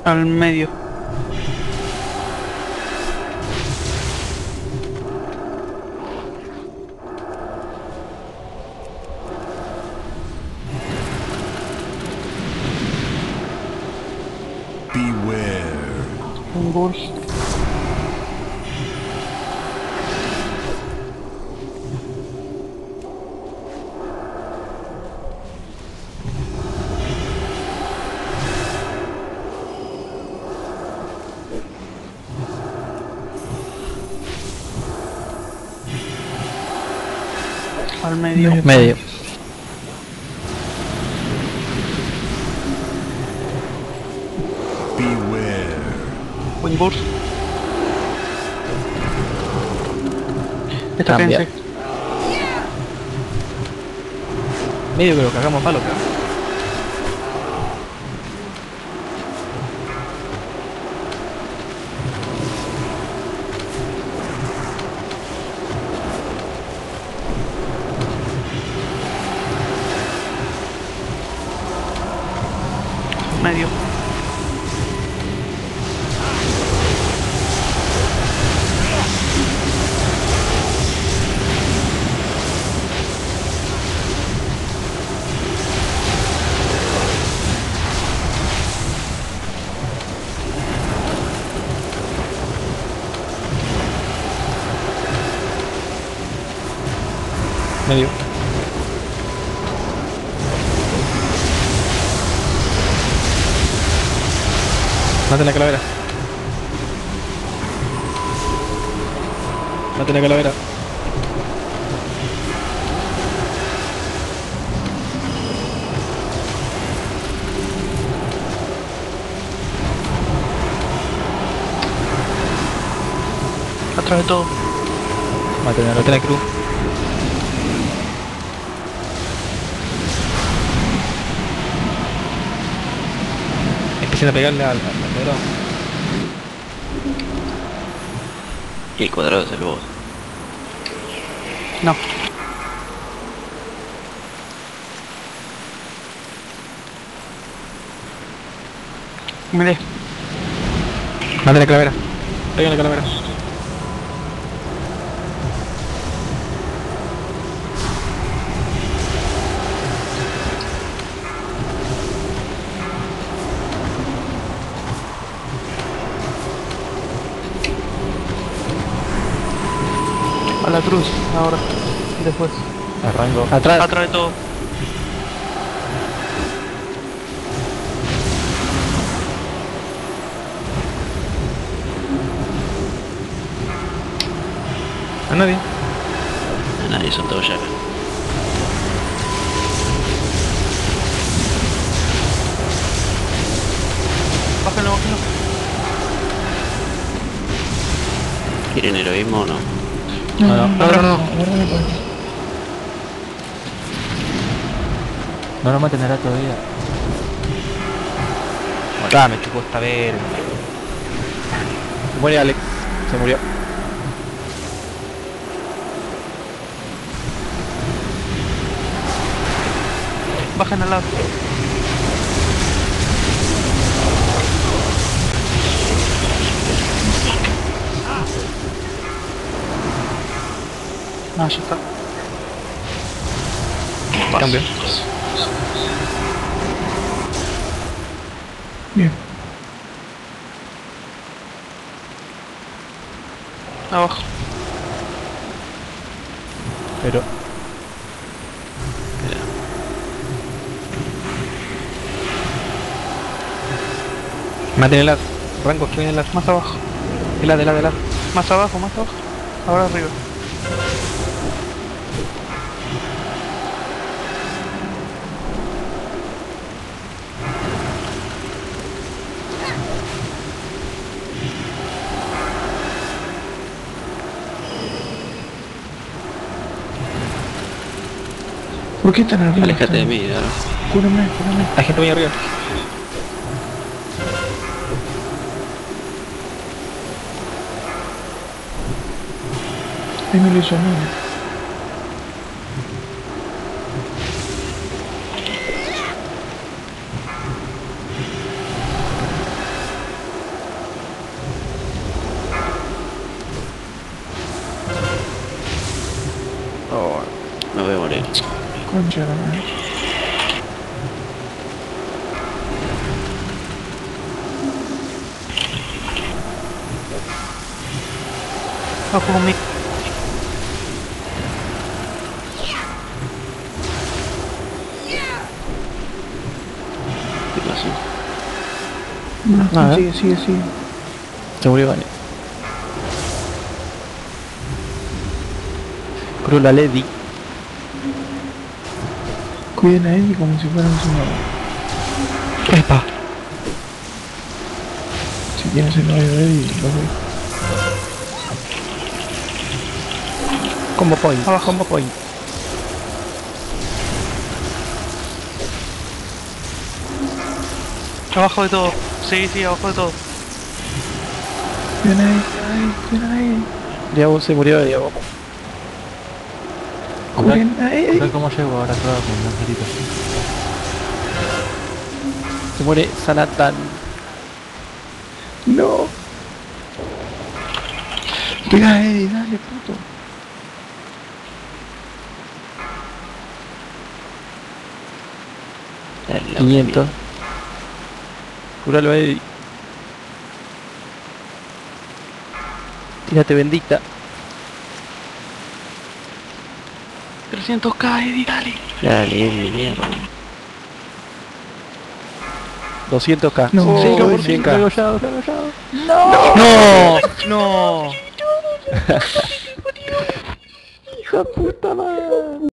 Al medio. Beware. Un burst. Al medio. Medio. Beware. Wing burst. Esta Cambia. quédense. Medio que lo cagamos palo, creo. Medio. Medio. Maten la calavera. Maten la calavera. Atrás de todo. Maten a la cruz. Empiecen a pegarle al cuadrado. Y el cuadrado es el boss. No. Melee. Maten la calavera. Peguen la calavera. A la cruz. Ahora. Después. Arranco. Atrás. Atrás de todo. A nadie. A nadie, son todos llagas. Bájenlo, bájenlo. ¿Quieren heroísmo o no? No. No nos maten ahora todavía. Ah, me chupó esta verga. Muere Alex. Se murió. Bajen al lado. No, ya está. Cambio. Bien. Abajo. Pero. Espera. Maten el as. Rangos que vienen el as. Más abajo. El as, el as, el as. Más abajo, más abajo. Ahora arriba. ¿Por qué tan arriba? Alejate de mí, ahora. Cúrame, cúrame. Hay gente muy arriba. Ahí me lo hizo a mí. creo. Concha de la madre. Bajo conmigo. ¿Qué pasó? No, A ver. sigue. Se murió, vale. Cruz la Lady. Cuiden a Eddie como si fueran su novio. ¡Epa! Si tienes el novio de Eddie, lo voy. Combo point. Abajo, combo point. Abajo de todo. Sí, abajo de todo. Cuiden a Eddie. Diego se murió de Diego. Cuiden a Eddie. ¿Cómo llego ahora todo con un angelito? Se muere Sanatan. No. Pega a Eddie, dale, puto. Dale, la 500. Curalo a Eddie. Tírate bendita. 300k, Eddie, dale. Dale, mierda. 200k. No, Sí, oh, 100k. Regollado. ¡No! ¡No! Hija puta madre.